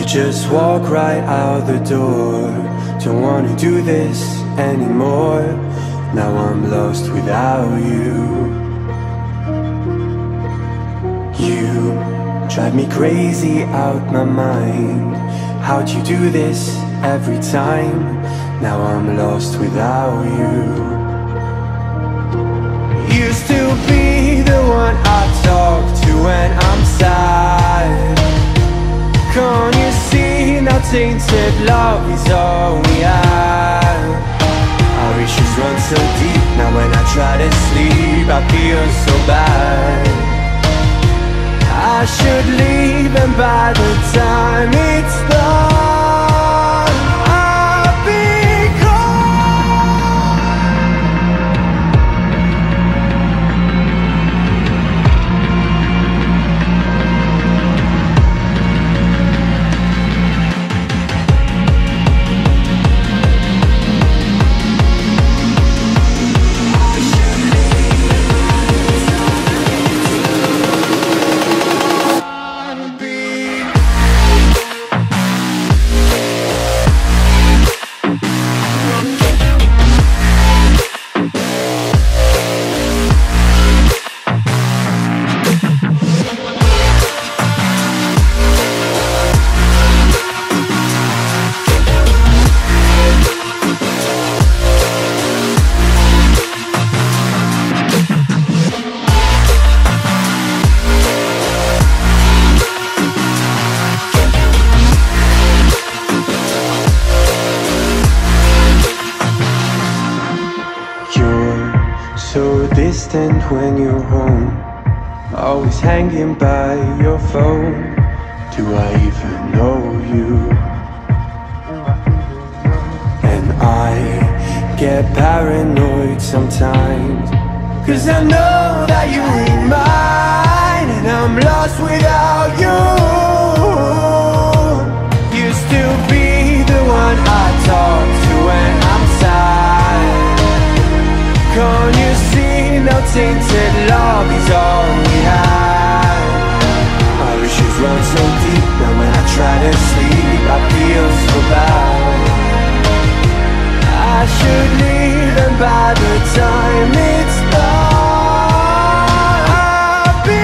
just walk right out the door. Don't wanna do this anymore. Now I'm lost without you. You drive me crazy out my mind. How'd you do this every time? Now I'm lost without you. Used to be the one I talk to when I'm sad. Can't you see now tainted love is all we have? Our issues run so deep, now when I try to sleep I feel so bad. I should leave, and by the time it's done I'll be distant when you're home, always hanging by your phone. Do I even know you? And I get paranoid sometimes, 'cause I know that you're mine, and I'm lost without you. Used to be the one I talk to when I'm sad. Can't you see? Now tainted love is all we have. Our issues run so deep, now when I try to sleep I feel so bad. I should leave, and by the time it's done I'll be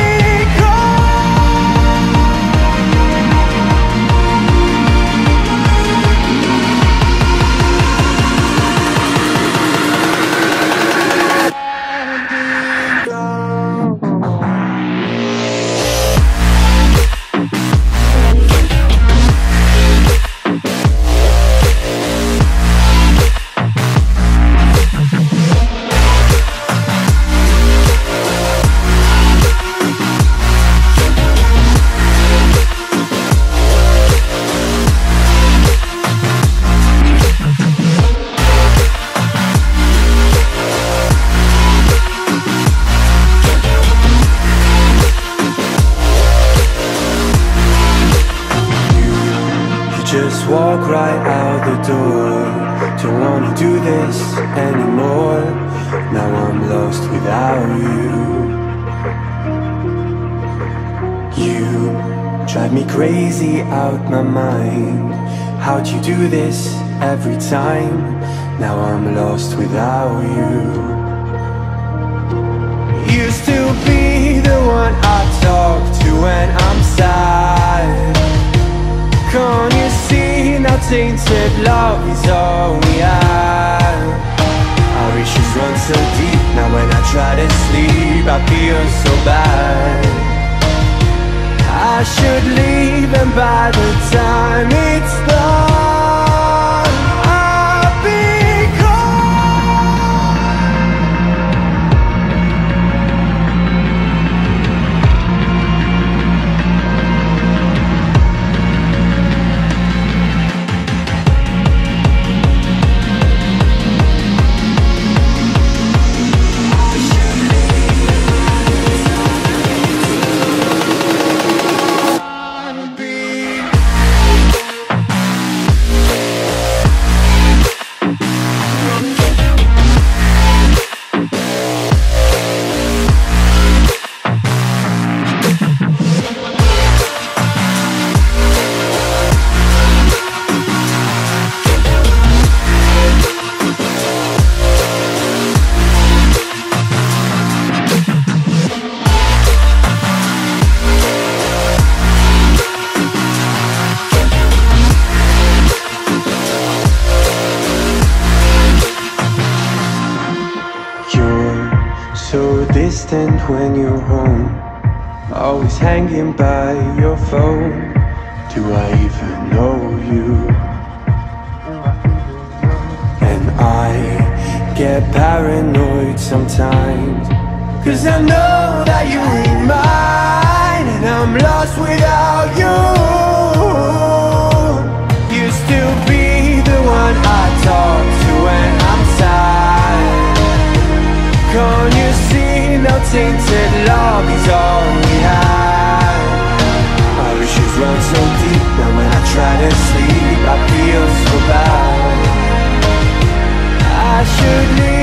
just walk right out the door. Don't wanna do this anymore. Now I'm lost without you. You drive me crazy out my mind. How'd you do this every time? Now I'm lost without you. Used to be the one I talk to when I'm sad. Can't you see now tainted love is all we have? Our issues run so deep, now when I try to sleep I feel so bad. I should leave, and by the time it's done I'll be distant when you're home, always hanging by your phone. Do I even know you? And I get paranoid sometimes, 'cause I know that you ain't mine, and I'm lost without you. Used to be the one I talk to when I'm sad. Can't you see now tainted love is all we have? Our issues run so deep, now when I try to sleep I feel so bad. I should leave